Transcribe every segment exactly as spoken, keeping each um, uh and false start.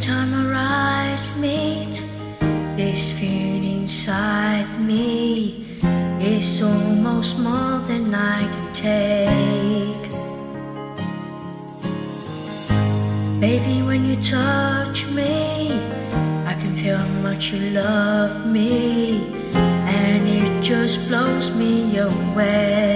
time our eyes meet, this feeling inside me is almost more than I can take. Baby, when you touch me, I can feel how much you love me, and it just blows me away.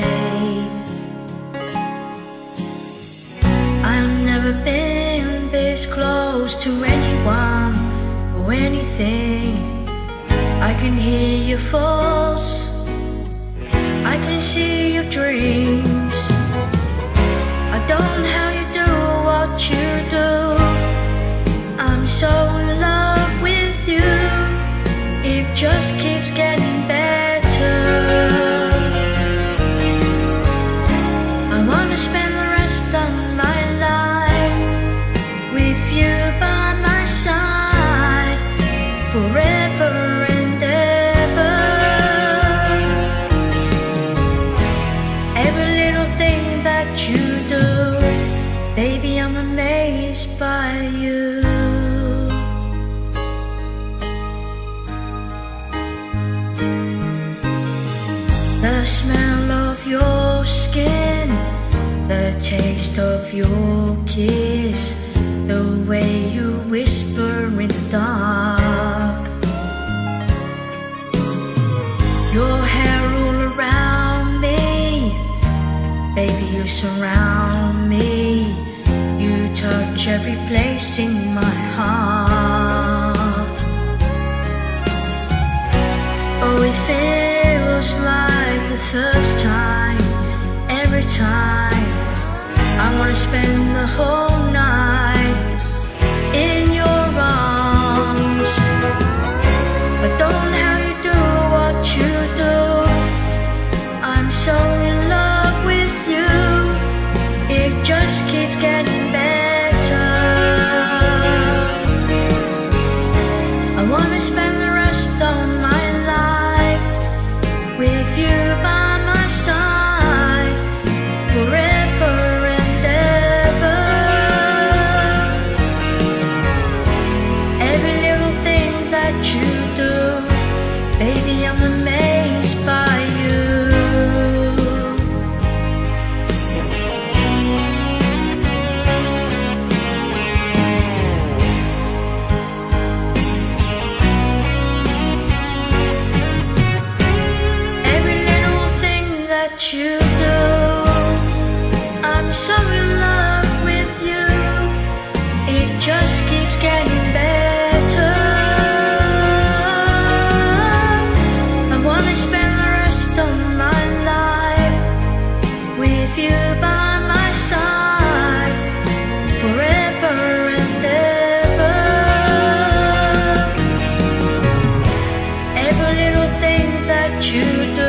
I've never been this close to anyone or anything. I can hear your thoughts, I can see your dreams. I don't know how you do what you do. I'm so in love with you, it just keeps getting better. I wanna spend the rest of my life with you by my side, forever and ever. Every little thing that you do, baby, I'm amazed by you. The smell of your skin, the taste of your kiss, the way you whisper in the dark, your hair all around me, baby, you surround me, you touch every place in my heart. Oh, it feels like the first time, every time. I wanna spend the whole night in your arms. But don't know how you do what you do. I'm so in love with you, it just keeps getting better. I wanna spend the rest of my life with you by my side, forever and ever. Every little thing that you do, baby, I'm amazed by you. Every little thing that you do, I'm so in love with you, it just keeps getting better. I wanna spend the rest of my life with you by my side, forever and ever. Every little thing that you do,